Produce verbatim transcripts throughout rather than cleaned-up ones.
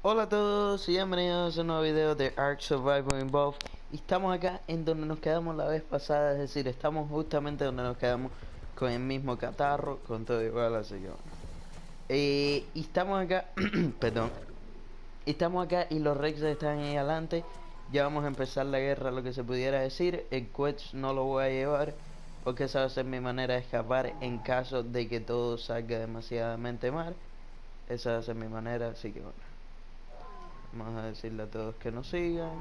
Hola a todos y bienvenidos a un nuevo video de Ark Survival Involved. Y estamos acá en donde nos quedamos la vez pasada, es decir, estamos justamente donde nos quedamos con el mismo catarro, con todo igual, así que bueno. Eh, y estamos acá, perdón, estamos acá y los Rex están ahí adelante. Ya vamos a empezar la guerra, lo que se pudiera decir. El Quetch no lo voy a llevar porque esa va a ser mi manera de escapar en caso de que todo salga demasiadamente mal. Esa va a ser mi manera, así que bueno. Vamos a decirle a todos que nos sigan.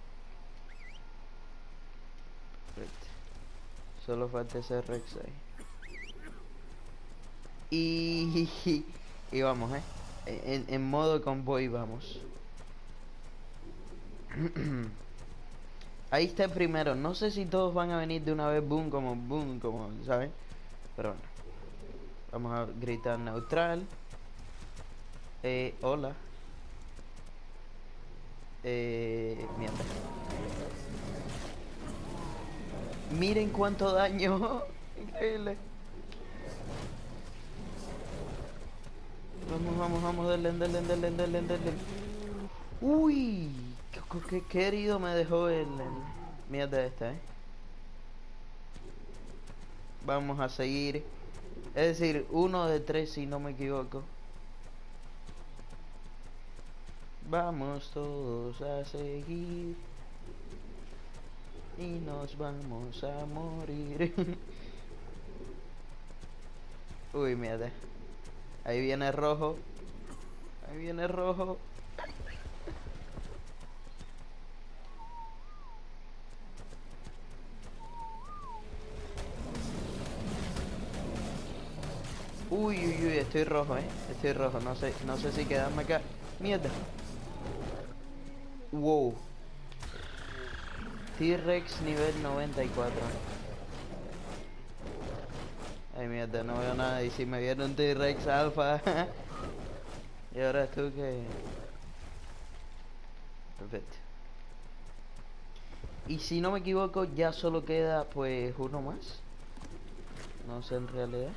Perfecto. Solo falta ese Rex ahí. Y, y vamos, eh. En, en modo convoy vamos. Ahí está el primero. No sé si todos van a venir de una vez, boom, como boom, como, ¿saben? Pero bueno. Vamos a gritar neutral. Eh, hola. Eh, mierda. Miren cuánto daño. Increíble. Vamos, vamos, vamos, denle, denle, denle, denle, denle. Uy, qué, qué querido me dejó el, el mierda esta, eh. Vamos a seguir. Es decir, uno de tres si no me equivoco. Vamos todos a seguir. Y nos vamos a morir. Uy, mierda. Ahí viene rojo. Ahí viene rojo. Uy, uy, uy, estoy rojo, eh. Estoy rojo. No sé, no sé si quedarme acá. Mierda. Wow. T-Rex nivel noventa y cuatro. Ay, mierda, no veo nada. Y si me viene un T-Rex alfa. Y ahora tú que... Perfecto. Y si no me equivoco, ya solo queda pues uno más. No sé en realidad.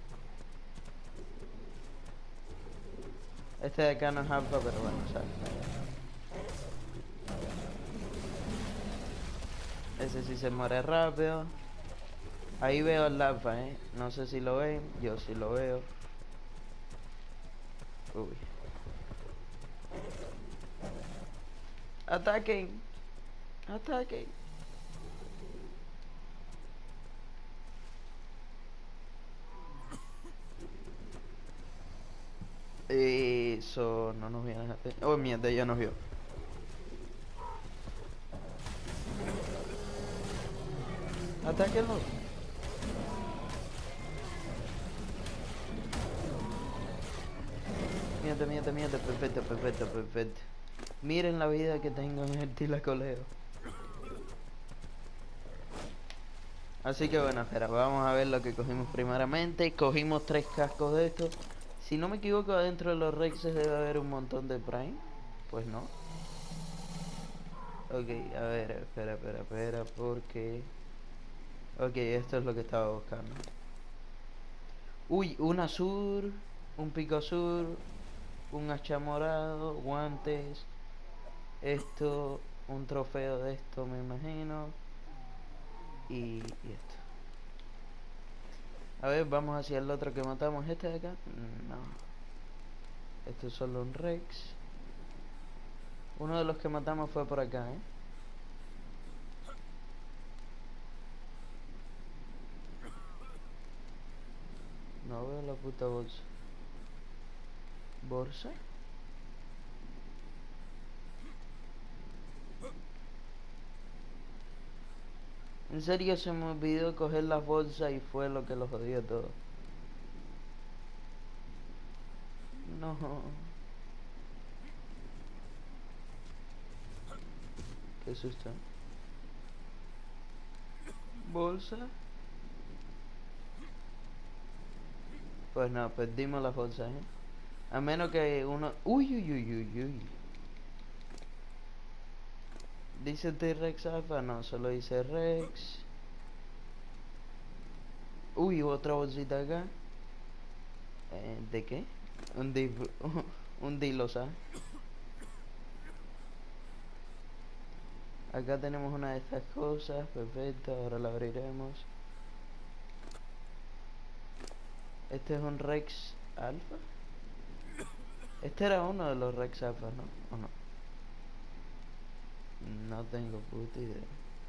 Este de acá no es alfa, pero bueno, ¿sabes? Ese sí se muere rápido. Ahí veo el alfa, eh. No sé si lo ven. Yo sí lo veo. Uy. Ataquen. Ataquen. Eso no nos viene a hacer. Oh, mierda, ya nos vio. Atáquenlo. Mierda, mierda, mierda. Perfecto, perfecto, perfecto. Miren la vida que tengo en el tilacoleo. Así que bueno, espera, vamos a ver lo que cogimos primeramente. Cogimos tres cascos de estos. Si no me equivoco, adentro de los Rexes debe haber un montón de Prime. Pues no. Ok, a ver, espera, espera, espera, porque... Ok, esto es lo que estaba buscando. Uy, un azul, un pico azul, un hacha morado, guantes, esto, un trofeo de esto me imagino. Y, y esto. A ver, vamos hacia el otro que matamos. ¿Este de acá? No. Esto es solo un Rex. Uno de los que matamos fue por acá, ¿eh? No veo la puta bolsa. ¿Bolsa? En serio se me olvidó coger las bolsas y fue lo que lo jodió todo. No. Qué susto. ¿Bolsa? Pues no, perdimos las bolsas, ¿eh? A menos que uno... Uy, uy, uy, uy, uy. ¿Dice T-Rex Alpha? No, solo dice Rex. Uy, otra bolsita acá. Eh, ¿De qué? Un di... un dilosa. Acá tenemos una de estas cosas, perfecto, ahora la abriremos. Este es un Rex Alpha. Este era uno de los Rex Alpha, ¿no? ¿O no? No tengo puta idea.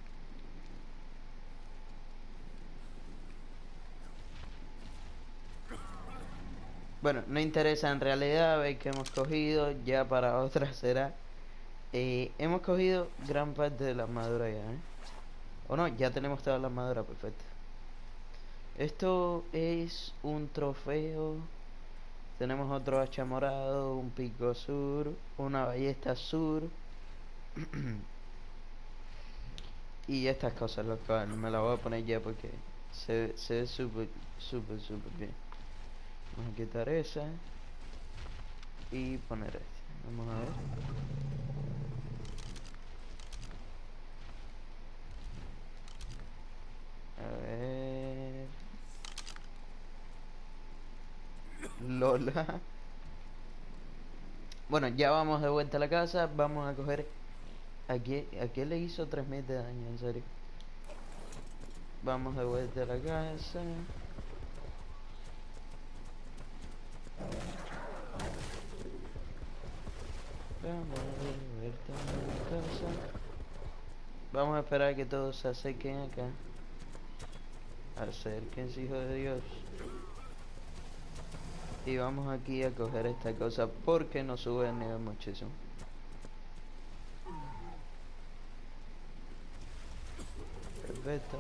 Bueno, no interesa en realidad, veis que hemos cogido, ya para otra será. Eh, hemos cogido gran parte de la armadura ya, ¿eh? O no, ya tenemos toda la armadura, perfecto. Esto es un trofeo. Tenemos otro hacha morado, un pico sur, una ballesta sur. Y estas cosas, lo cual me las voy a poner ya porque se, se ve súper, súper, súper bien. Vamos a quitar esa y poner este. Vamos a ver. A ver. Lola. Bueno, ya vamos de vuelta a la casa. Vamos a coger. ¿A qué, a qué le hizo tres mil de daño? En serio. Vamos de vuelta a la casa. Vamos de vuelta a la casa. Vamos a esperar que todos se acerquen acá. Acérquense, hijo de Dios. Y vamos aquí a coger esta cosa porque nos sube el nivel muchísimo. Perfecto.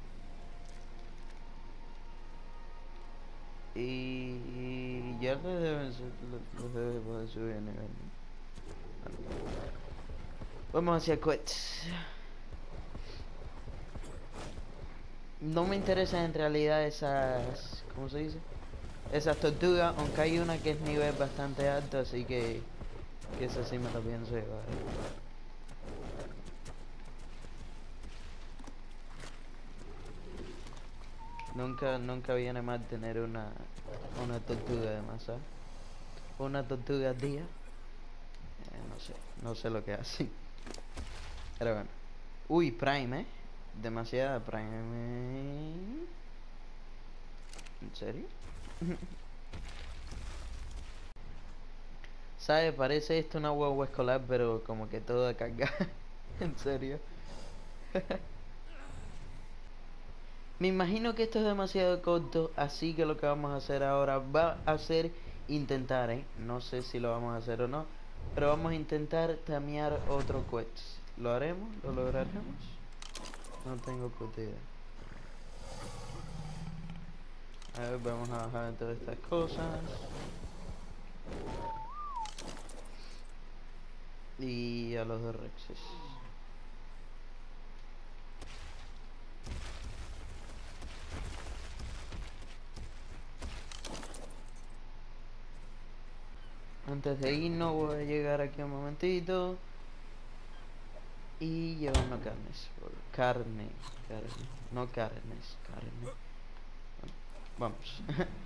Y, y ya le deben los debe poder subir el nivel. Bueno. Vamos hacia Quetz. No me interesan en realidad esas, ¿cómo se dice? Esas tortugas, aunque hay una que es nivel bastante alto, así que, que esa sí me la pienso llevar. Nunca, nunca viene mal tener una, una tortuga de masa. Una tortuga al día. Eh, no sé, no sé lo que hace. Pero bueno. Uy, Prime, eh. Demasiada Prime. ¿En serio? ¿Sabes? Parece esto una huevo escolar, pero como que toda cargada. ¿En serio? Me imagino que esto es demasiado corto, así que lo que vamos a hacer ahora va a ser intentar, ¿eh? No sé si lo vamos a hacer o no, pero vamos a intentar tamear otro quest. ¿Lo haremos? ¿Lo lograremos? No tengo puta idea. A ver, vamos a bajar todas estas cosas. Y a los dos Rexes. Antes de irnos voy a llegar aquí un momentito. Y llevarnos carnes. Carne, carne. No carnes, carne. Bueno, vamos.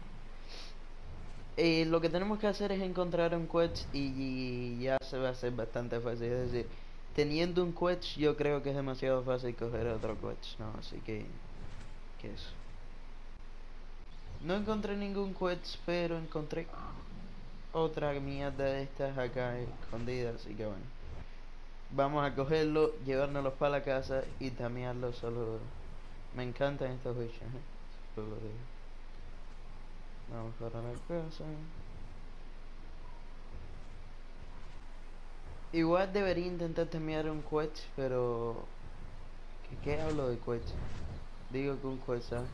Eh, lo que tenemos que hacer es encontrar un quest y, y ya se va a hacer bastante fácil. Es decir, teniendo un quest yo creo que es demasiado fácil coger otro quest, ¿no? Así que, que eso. No encontré ningún quest, pero encontré otra mierda de estas acá escondidas, así que bueno. Vamos a cogerlo, llevárnoslos para la casa y tamearlo solo. Me encantan estos bichos, ¿eh? Solo lo digo. Vamos para la casa. Igual debería intentar terminar un quest, pero... ¿Qué, qué hablo de quest? Digo que un quest, ¿sabes?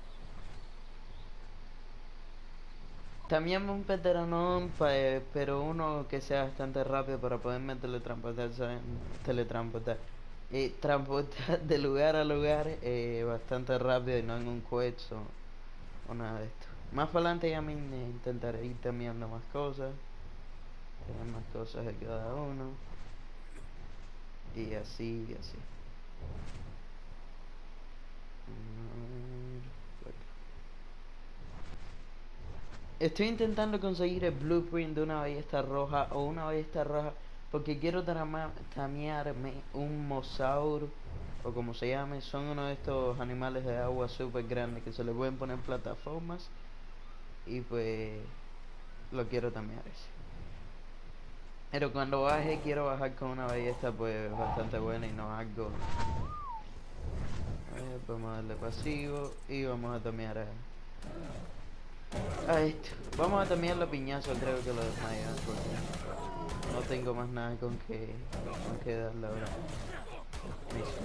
También un veteranón, pa- pero uno que sea bastante rápido para poderme teletransportar, ¿saben? Teletransportar. Y transportar de lugar a lugar eh, bastante rápido y no en un quest o, o nada de esto. Más para adelante ya me in- intentaré ir terminando más cosas. Tener más cosas de cada uno. Y así, y así. Mm, bueno. Estoy intentando conseguir el blueprint de una ballesta roja o una ballesta roja Porque quiero trama- tamearme un mosauro, o como se llame, son uno de estos animales de agua súper grandes que se le pueden poner plataformas. Y pues lo quiero tamear ese. Pero cuando baje quiero bajar con una ballesta pues bastante buena y no algo. A ver, vamos a darle pasivo y vamos a tamear a, a esto. Vamos a tamear la piñazo, creo que lo desmayas porque no tengo más nada con que, con que darle ahora. Listo.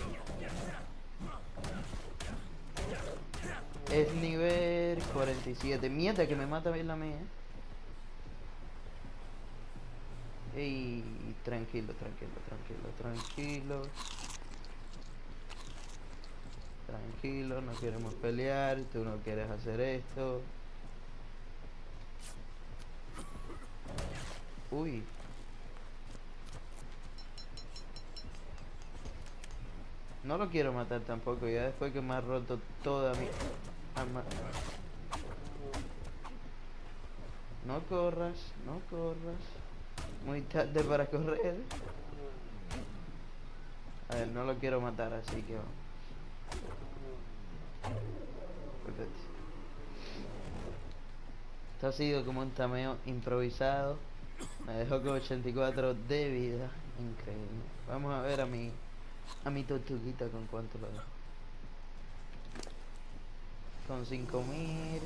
Es nivel cuarenta y siete. Mierda que me mata bien la mía. Y tranquilo, tranquilo, tranquilo, tranquilo. Tranquilo, no queremos pelear, tú no quieres hacer esto. Uy. No lo quiero matar tampoco, ya después que me ha roto toda mi arma. No corras, no corras. Muy tarde para correr. A ver, no lo quiero matar, así que vamos. Perfecto. Esto ha sido como un tameo improvisado. Me dejó con ochenta y cuatro de vida. Increíble. Vamos a ver a mi a mi tortuguita con cuánto lo dejo. Con cinco mil.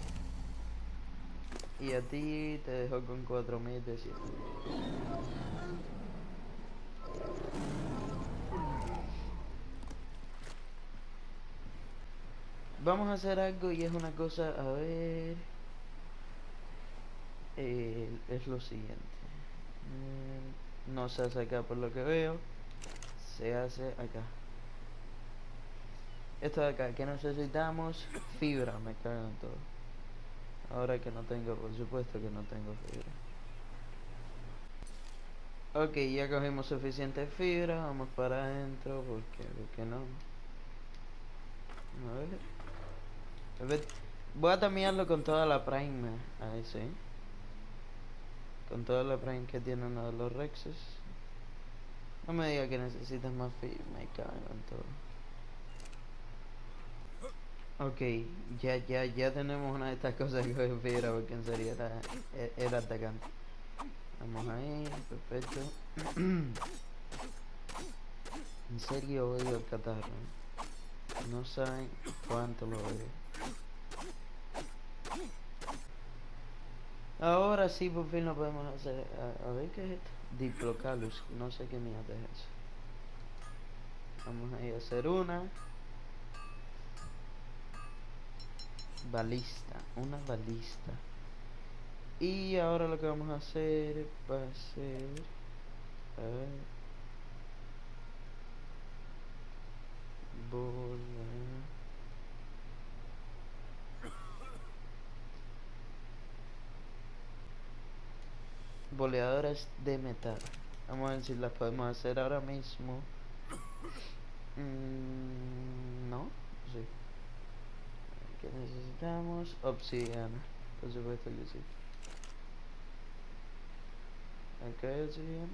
Y a ti te dejo con cuatro mil de cien. Vamos a hacer algo y es una cosa, a ver. Eh, es lo siguiente. Mm, no se hace acá por lo que veo. Se hace acá. Esto de acá, que necesitamos fibra, me cagan todo. Ahora que no tengo, por supuesto que no tengo fibra. Ok, ya cogimos suficiente fibra, vamos para adentro, porque, porque no. A ver. A ver. Voy a tamearlo con toda la prime, ahí sí. Con toda la prime que tiene uno de los rexes. No me diga que necesitas más fibra, me cago en todo. Ok, ya, ya, ya tenemos una de estas cosas que coge fibra, porque en serio era, e- era atacante. Vamos ahí, perfecto. En serio odio el catarro. No saben cuánto lo odio. Ahora sí, por fin lo podemos hacer. A, a ver qué es esto. Diplocalus, no sé qué mierda es eso. Vamos a ir a hacer una. Balista, una balista. Y ahora lo que vamos a hacer va a ser. A ver. Bola. Boleadoras de metal. Vamos a ver si las podemos hacer ahora mismo. Mm, no, sí. ¿Qué necesitamos? Obsidiana. Por supuesto que sí. Acá hay obsidiana.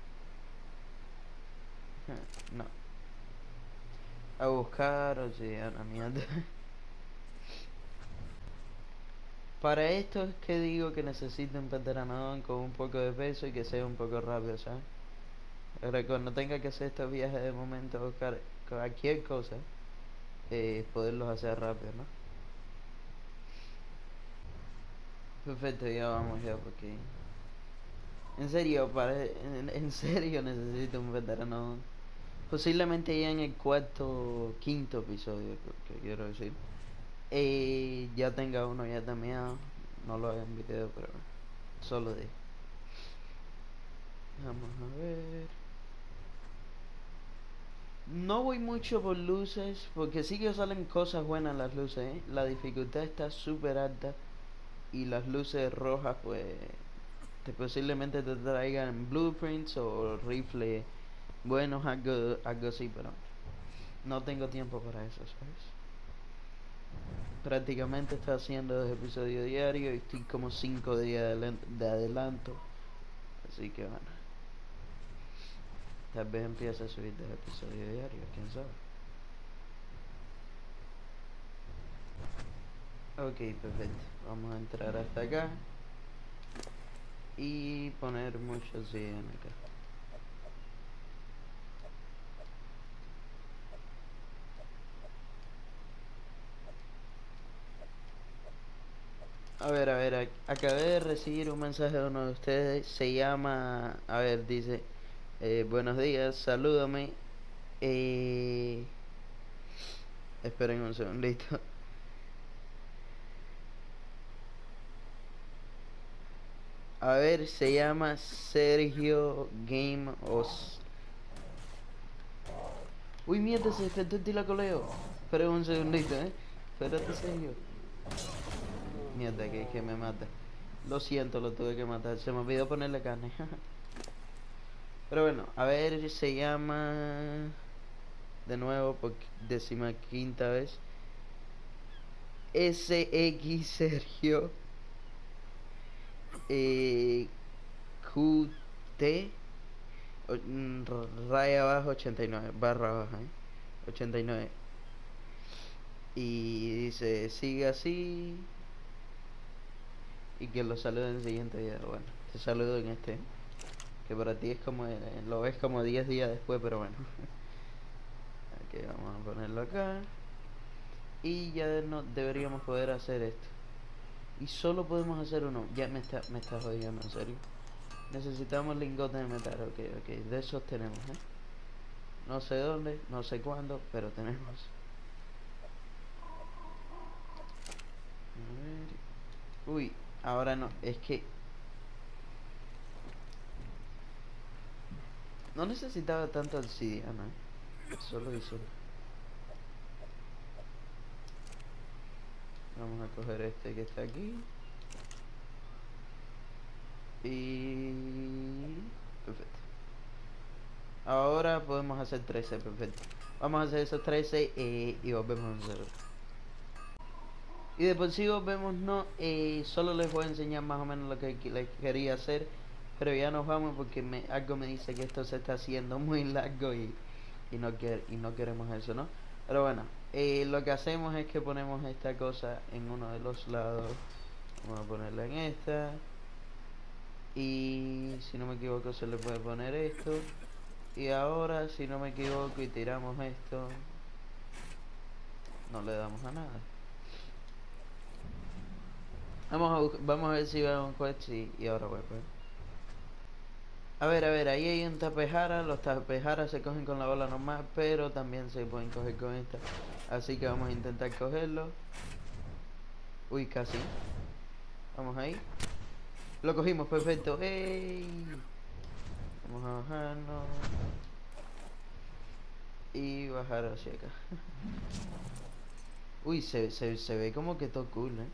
No. A buscar obsidiana, mierda. Para esto es que digo que necesito un pteranodon con un poco de peso y que sea un poco rápido, ¿sabes? Ahora cuando tenga que hacer estos viajes de momento a buscar cualquier cosa, eh, poderlos hacer rápido, ¿no? Perfecto, ya vamos ya porque... En serio, para... en, en serio necesito un pteranodon. Posiblemente ya en el cuarto, quinto episodio, que, que quiero decir. Eh, ya tenga uno ya también. No lo haga en video, pero solo de... Vamos a ver. No voy mucho por luces, porque sí que salen cosas buenas las luces, ¿eh? La dificultad está súper alta y las luces rojas, pues, te posiblemente te traigan blueprints o rifles buenos, algo, algo así, pero no tengo tiempo para eso, ¿sabes? Prácticamente estoy haciendo dos episodios diarios y estoy como cinco días de, de adelanto, así que bueno. Tal vez empiece a subir dos episodios diarios, quién sabe. Ok, perfecto. Vamos a entrar hasta acá y poner muchos C N acá. A ver, a ver, ac- acabé de recibir un mensaje de uno de ustedes. Se llama, a ver, dice, eh, buenos días, salúdame. Eh, esperen un segundito. A ver, se llama Sergio Game Os. Uy, mierda, se despertó el tilacoleo. Esperen un segundito, eh. Espérate, Sergio. Mierda, que, que me mata. Lo siento, lo tuve que matar. Se me olvidó ponerle carne. Pero bueno, a ver, se llama de nuevo por décima quinta vez. S X Sergio eh, Q T o- mm, raya abajo ochenta y nueve, barra baja, ¿eh? ochenta y nueve. Y dice, sigue así y que lo salude en el siguiente video. Bueno, te saludo en este, que para ti es como, eh, lo ves como diez días después, pero bueno. Ok, vamos a ponerlo acá. Y ya no deberíamos poder hacer esto. Y solo podemos hacer uno. Ya me está, me está jodiendo, en serio. Necesitamos lingotes de metal, ok, ok. De esos tenemos, ¿eh? No sé dónde, no sé cuándo, pero tenemos. A ver. Uy, ahora no, es que no necesitaba tanto obsidiana, ¿eh? Solo hizo. Vamos a coger este que está aquí. Y... perfecto. Ahora podemos hacer trece, perfecto. Vamos a hacer esos trece eh, y volvemos a hacerlo. Y de por sí volvemos, no, eh, solo les voy a enseñar más o menos lo que qui- les quería hacer. Pero ya nos vamos porque me, algo me dice que esto se está haciendo muy largo y, y, no, quer, y no queremos eso, ¿no? Pero bueno, eh, lo que hacemos es que ponemos esta cosa en uno de los lados. Vamos a ponerla en esta. Y si no me equivoco se le puede poner esto. Y ahora si no me equivoco y tiramos esto, no le damos a nada. Vamos a, bus- vamos a ver si veo un quest y, y ahora voy pues. A ver, a ver, ahí hay un tapejara. Los tapejaras se cogen con la bola normal, pero también se pueden coger con esta. Así que vamos a intentar cogerlo. Uy, casi. Vamos ahí. Lo cogimos, perfecto. ¡Ey! Vamos a bajarnos. Y bajar hacia acá. Uy, se, se, se ve como que todo cool, ¿eh?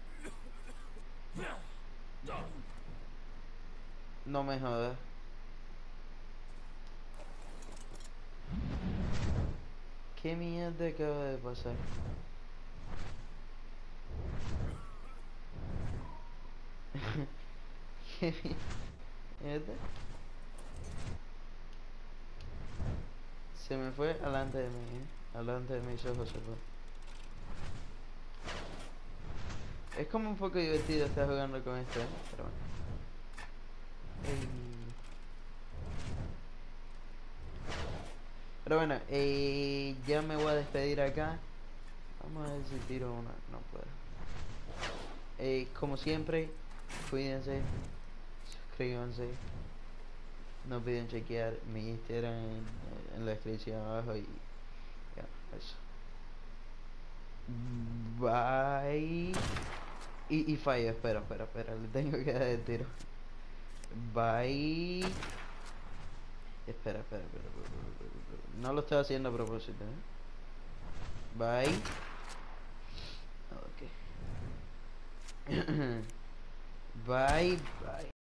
No me jodas. ¿Qué mierda acaba de pasar? ¿Qué mierda? Se me fue alante de mí, ¿eh? Alante de mis ojos se fue. Es como un poco divertido estar jugando con esto, ¿eh? Pero bueno. Ey. Pero bueno, eh, ya me voy a despedir acá. Vamos a ver si tiro una. No puedo. Eh, como siempre, cuídense, suscríbanse. No olviden chequear mi Instagram en, en la descripción abajo y ya, eso. Bye. Y, y fallo, espera, espera, espera, le tengo que dar el tiro. Bye. Espera, espera, espera, espera, espera, espera. No lo estoy haciendo a propósito, ¿eh? Bye. Ok. Bye, bye.